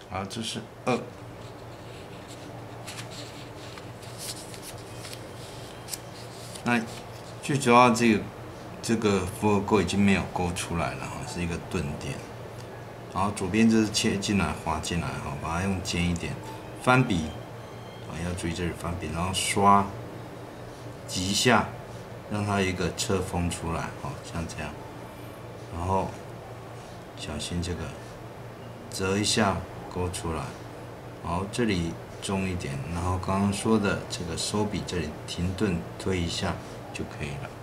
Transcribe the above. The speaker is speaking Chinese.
好，这是2。那最主要这个复合钩已经没有勾出来了哈，是一个钝点。然后左边这是切进来滑进来哈，把它用尖一点翻笔啊，要注意这里翻笔，然后刷几下，让它有一个侧锋出来哈，像这样。然后小心这个折一下勾出来，然后这里重一点，然后刚刚说的这个收笔这里停顿推一下就可以了。